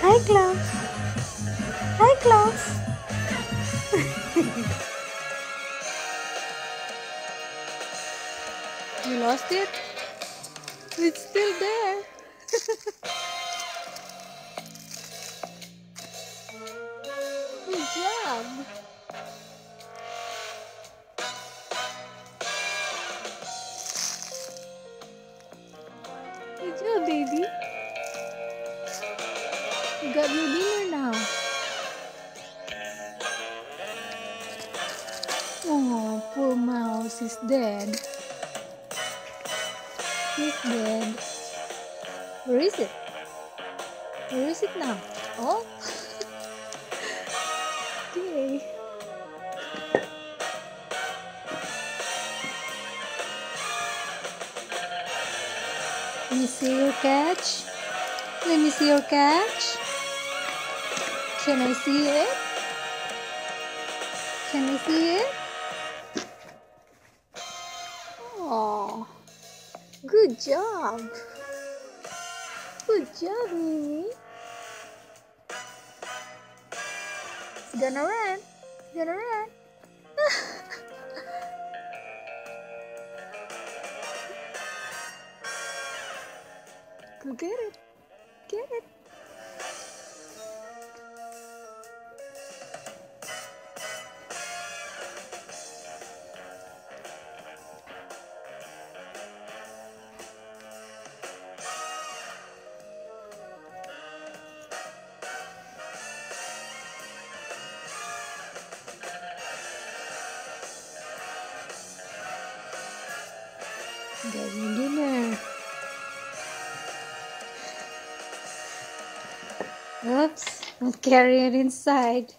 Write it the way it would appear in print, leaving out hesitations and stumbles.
Hi, Klaus. Hi, Klaus. You lost it? It's still there. Good job. Good job, baby. You got your dinner now. Oh, poor mouse is dead. He's dead. Where is it? Where is it now? Oh. Okay. Let me see your catch. Let me see your catch. Can I see it? Can I see it? Oh, good job. Good job, Mimi. It's gonna run. It's gonna run. Go get it. Get it. Get your dinner. Oops, I'll carry it inside.